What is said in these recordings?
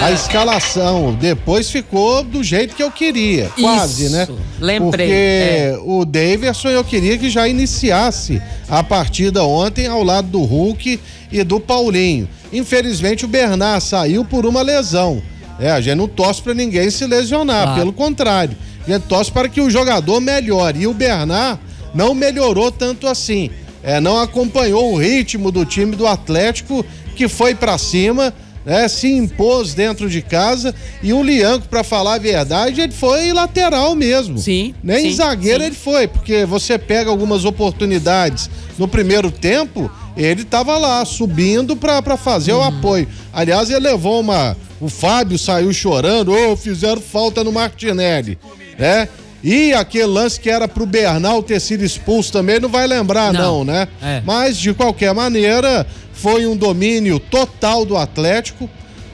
a escalação. Depois ficou do jeito que eu queria, quase, né? Lembrei. Porque o Daverson eu queria que já iniciasse a partida ontem ao lado do Hulk e do Paulinho. Infelizmente o Bernard saiu por uma lesão. A gente não torce pra ninguém se lesionar, pelo contrário. A gente torce para que o jogador melhore. E o Bernard não melhorou tanto assim. Não acompanhou o ritmo do time do Atlético, que foi pra cima, se impôs dentro de casa. E o Lianco, pra falar a verdade, ele foi lateral mesmo. Sim. Nem zagueiro ele foi, porque você pega algumas oportunidades no primeiro tempo, ele tava lá subindo pra fazer o apoio. Aliás, ele levou o Fábio saiu chorando, fizeram falta no Martinelli, né? E aquele lance que era pro Bernal ter sido expulso também, não vai lembrar não, né? Mas, de qualquer maneira, foi um domínio total do Atlético,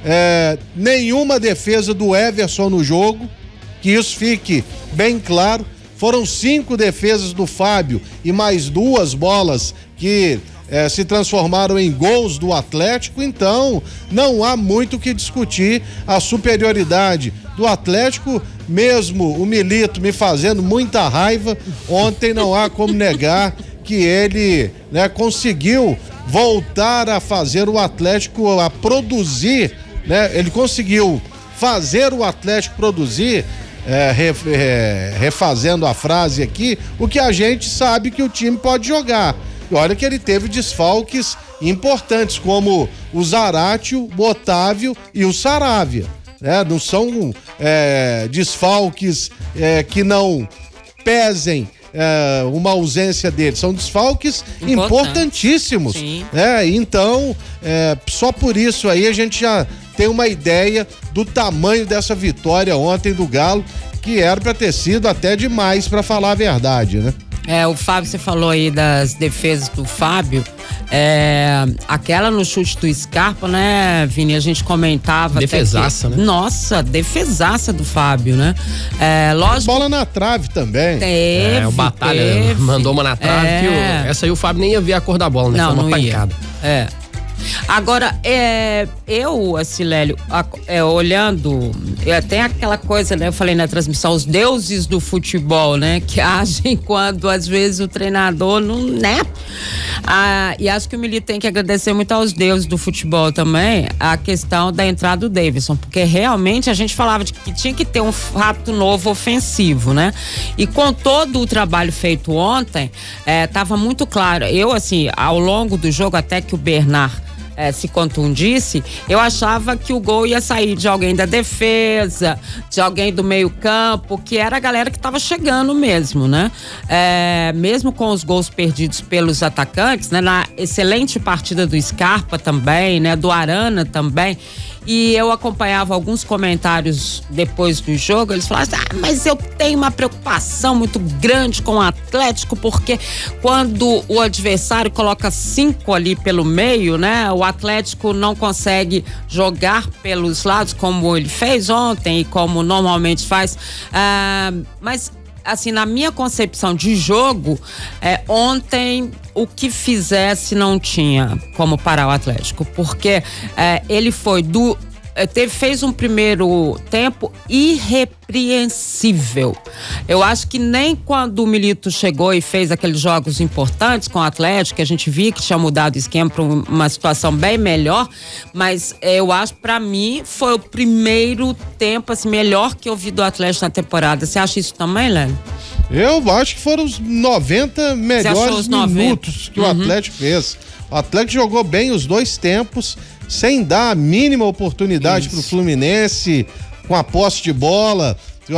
nenhuma defesa do Everson no jogo, que isso fique bem claro. Foram 5 defesas do Fábio e mais 2 bolas que se transformaram em gols do Atlético, então não há muito o que discutir a superioridade do Atlético, mesmo o Milito me fazendo muita raiva, ontem não há como negar que ele conseguiu voltar a fazer o Atlético a produzir, ele conseguiu fazer o Atlético produzir, refazendo a frase aqui, o que a gente sabe que o time pode jogar. E olha que ele teve desfalques importantes, como o Zaratio, o Otávio e o Saravia. Não são desfalques que não pesem uma ausência dele, são desfalques importantíssimos. Então, só por isso aí a gente já tem uma ideia do tamanho dessa vitória ontem do Galo, que era para ter sido até demais, para falar a verdade, né? O Fábio, você falou aí das defesas do Fábio, aquela no chute do Scarpa, né, Vini, a gente comentava defesaça, até que, né? Nossa, defesaça do Fábio, né? Lógico. Bola na trave também. O Batalha mandou uma na trave, essa aí o Fábio nem ia ver a cor da bola, né? Não, foi uma pancada. Agora, eu, Lélio, olhando, tem aquela coisa, né? Eu falei na transmissão, os deuses do futebol, né? Que agem quando, às vezes, o treinador não, né? E acho que o Milito tem que agradecer muito aos deuses do futebol também, a questão da entrada do Daverson, porque realmente a gente falava de que tinha que ter um fato novo ofensivo, né? E com todo o trabalho feito ontem, tava muito claro. Eu, assim, ao longo do jogo, até que o Bernard se contundisse, eu achava que o gol ia sair de alguém da defesa, de alguém do meio campo, que era a galera que estava chegando mesmo, né? Mesmo com os gols perdidos pelos atacantes, né? Na excelente partida do Scarpa também, né? Do Arana também. E eu acompanhava alguns comentários depois do jogo, eles falavam assim, mas eu tenho uma preocupação muito grande com o Atlético, porque quando o adversário coloca 5 ali pelo meio, né, o Atlético não consegue jogar pelos lados como ele fez ontem e como normalmente faz, mas assim, na minha concepção de jogo, ontem o que fizesse não tinha como parar o Atlético, porque ele foi fez um primeiro tempo irrepreensível. Eu acho que nem quando o Milito chegou e fez aqueles jogos importantes com o Atlético, que a gente via que tinha mudado o esquema para uma situação bem melhor, mas eu acho, para mim, foi o primeiro tempo assim, melhor que eu vi do Atlético na temporada. Você acha isso também, Léo? Eu acho que foram os 90 melhores minutos que o Atlético fez. O Atlético jogou bem os 2 tempos, sem dar a mínima oportunidade pro Fluminense, com a posse de bola,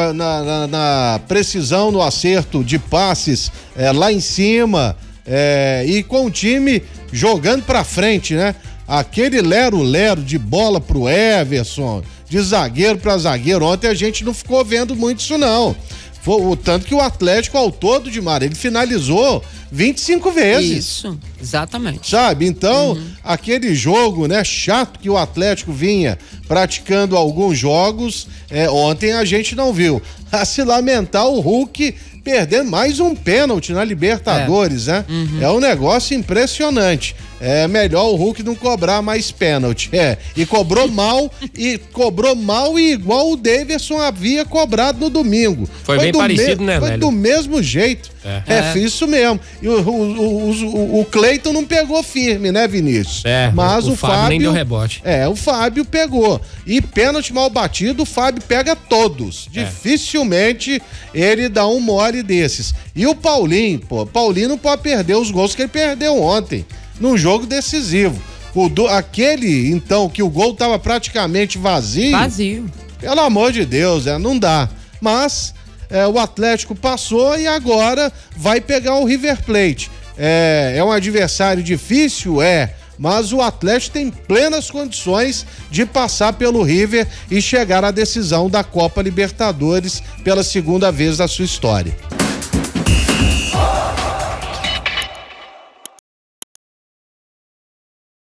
na precisão no acerto de passes lá em cima, e com o time jogando pra frente, né? Aquele lero-lero de bola pro Everson, de zagueiro pra zagueiro, ontem a gente não ficou vendo muito isso não. Foi, tanto que o Atlético, ao todo, Dimar, ele finalizou 25 vezes. Isso, exatamente. Sabe? Então, aquele jogo, né, chato que o Atlético vinha praticando alguns jogos, ontem a gente não viu. A se lamentar o Hulk perdendo mais um pênalti na Libertadores, né? É um negócio impressionante. é melhor o Hulk não cobrar mais pênalti. E cobrou mal e igual o Daverson havia cobrado no domingo. Foi bem parecido, né, Foi do mesmo jeito. Isso mesmo. E o Cleiton não pegou firme, né, Vinícius? Mas o Fábio nem deu rebote. O Fábio pegou. E pênalti mal batido, o Fábio pega todos. Dificilmente ele dá um mole desses. E o Paulinho não pode perder os gols que ele perdeu ontem, num jogo decisivo. Aquele, então, que o gol tava praticamente vazio. Pelo amor de Deus, não dá. Mas o Atlético passou e agora vai pegar o River Plate. É um adversário difícil? Mas o Atlético tem plenas condições de passar pelo River e chegar à decisão da Copa Libertadores pela segunda vez na sua história.